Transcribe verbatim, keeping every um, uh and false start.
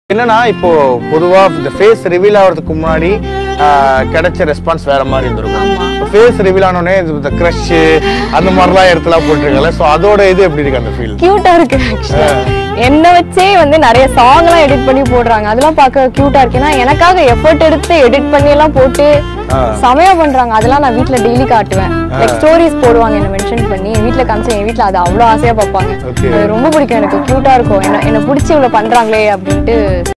என்னன்னா இப்போ பொதுவா இந்த ஃபேஸ் ரிவீல் ஆகிறதுக்கு முன்னாடி கிடைச்ச ரெஸ்பான்ஸ் வேற மாதிரி இருந்திருக்கும். ஃபேஸ் ரிவீல் ஆனோடனே இந்த கிரஷ் அந்த மாதிரிலாம் இடத்துல போட்டிருக்கல. ஸோ அதோட இது எப்படி இருக்கு அந்த ஃபீல்? கியூட்டா இருக்கு. என்ன வச்சே வந்து நிறைய சாங் எல்லாம் எடிட் பண்ணி போடுறாங்க. அதெல்லாம் பார்க்க கியூட்டா இருக்கு. ஏன்னா எனக்காக எஃபர்ட் எடுத்து எடிட் பண்ணி எல்லாம் போட்டு சமையா பண்றாங்க. அதெல்லாம் நான் வீட்டுல டெய்லி காட்டுவேன். லைக் ஸ்டோரிஸ் போடுவாங்க என்ன மென்ஷன் பண்ணி. என் வீட்டுல காமிச்சு என் வீட்டுல அது அவ்வளவு ஆசையா பார்ப்பாங்க. அது ரொம்ப பிடிக்கும் எனக்கு. கியூட்டா இருக்கும். என்ன என்ன பிடிச்சி இவ்வளவு பண்றாங்களே அப்படின்ட்டு.